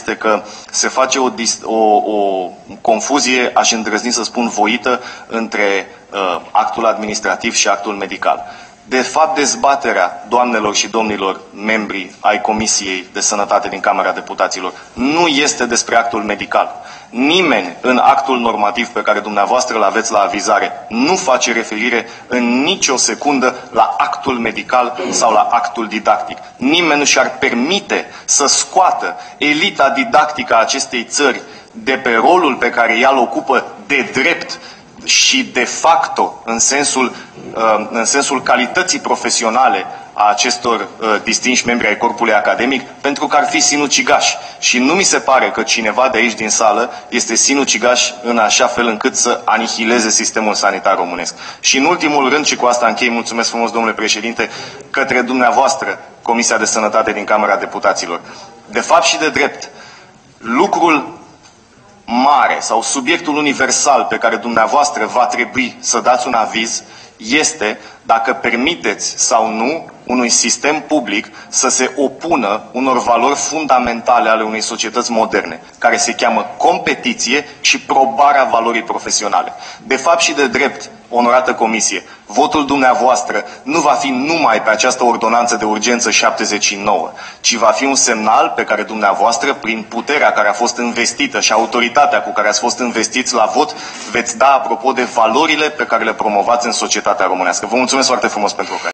este că se face o confuzie, aș îndrăzni să spun voită, între actul administrativ și actul medical. De fapt, dezbaterea, doamnelor și domnilor membri ai Comisiei de Sănătate din Camera Deputaților, nu este despre actul medical. Nimeni în actul normativ pe care dumneavoastră îl aveți la avizare nu face referire în nicio secundă la actul medical sau la actul didactic. Nimeni nu și-ar permite să scoată elita didactică a acestei țări de pe rolul pe care ea îl ocupă de drept și de facto în sensul calității profesionale a acestor distinși membri ai corpului academic, pentru că ar fi sinucigași. Și nu mi se pare că cineva de aici din sală este sinucigaș în așa fel încât să anihileze sistemul sanitar românesc. Și în ultimul rând, și cu asta închei, mulțumesc frumos, domnule președinte, către dumneavoastră, Comisia de Sănătate din Camera Deputaților. De fapt și de drept, lucrul mare sau subiectul universal pe care dumneavoastră va trebui să dați un aviz este dacă permiteți sau nu unui sistem public să se opună unor valori fundamentale ale unei societăți moderne, care se cheamă competiție și probarea valorii profesionale. De fapt și de drept, onorată Comisie, votul dumneavoastră nu va fi numai pe această ordonanță de urgență 79, ci va fi un semnal pe care dumneavoastră, prin puterea care a fost investită și autoritatea cu care ați fost investiți la vot, veți da apropo de valorile pe care le promovați în societatea românească. Vă mulțumesc foarte frumos pentru ocazie.